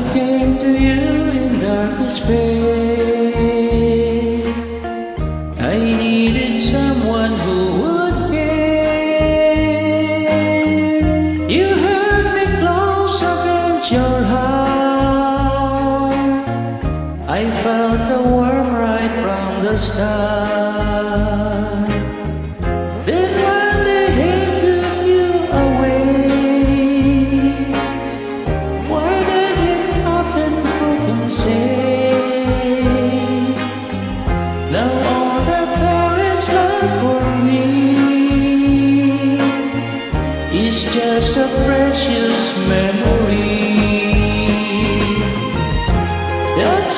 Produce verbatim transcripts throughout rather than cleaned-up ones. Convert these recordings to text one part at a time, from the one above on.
came to you in dark despair. I needed someone who would care. You held me close against your heart. I felt the warmth right from the start. Then one day he took you away. Why did it happen? Who can say? Now all that there is left for me is just a precious memory. That's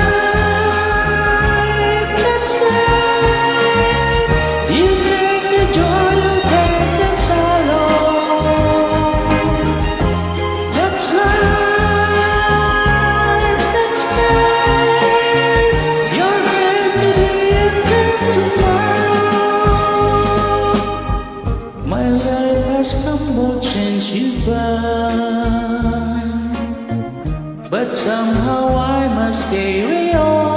life, that's life. You take the joy, you take the sorrow. That's life, that's life. You're here today and gone tomorrow. My life has stumbled since you've gone, but somehow I must carry on.